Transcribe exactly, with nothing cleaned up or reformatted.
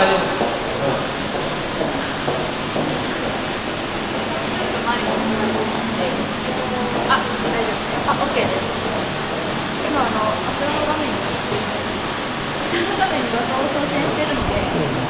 あ、大丈夫。あ、オッケーです。今あのあちらの画面にこちらの画面に画像を送信してるので。